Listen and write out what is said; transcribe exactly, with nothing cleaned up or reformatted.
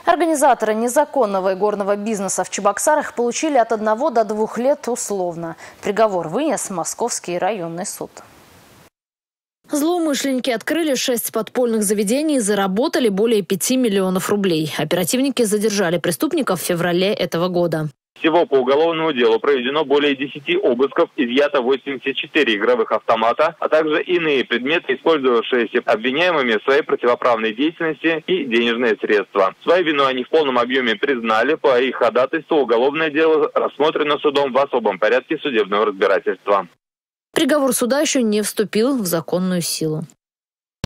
Организаторы незаконного игорного бизнеса в Чебоксарах получили от одного до двух лет условно. Приговор вынес Московский районный суд. Злоумышленники открыли шесть подпольных заведений и заработали более пяти миллионов рублей. Оперативники задержали преступников в феврале этого года. Всего по уголовному делу проведено более десяти обысков, изъято восемьдесят четыре игровых автомата, а также иные предметы, использовавшиеся обвиняемыми в своей противоправной деятельности, и денежные средства. Свою вину они в полном объеме признали. По их ходатайству уголовное дело рассмотрено судом в особом порядке судебного разбирательства. Приговор суда еще не вступил в законную силу.